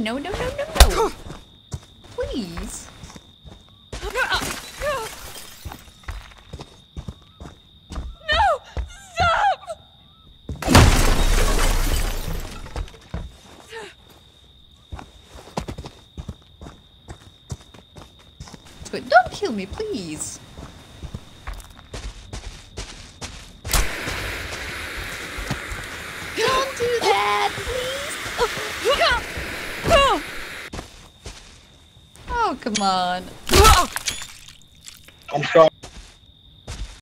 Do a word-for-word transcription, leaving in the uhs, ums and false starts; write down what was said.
No, no, no, no, no. Please. No! Stop! But don't kill me, please. Don't do that, please. Oh, come on. I'm sorry.